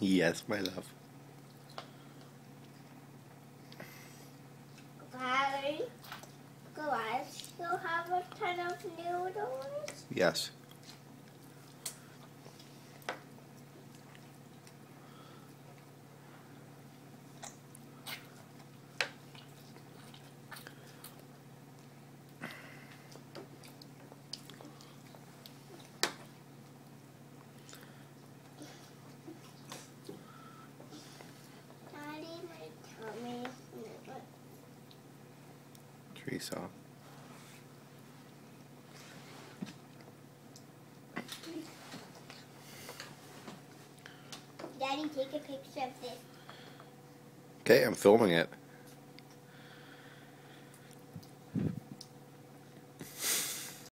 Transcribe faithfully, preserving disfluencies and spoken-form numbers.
Yes, my love. Daddy, do I still have a ton of noodles? Yes. Daddy, my tummy. Teresa. Daddy, take a picture of this. Okay, I'm filming it.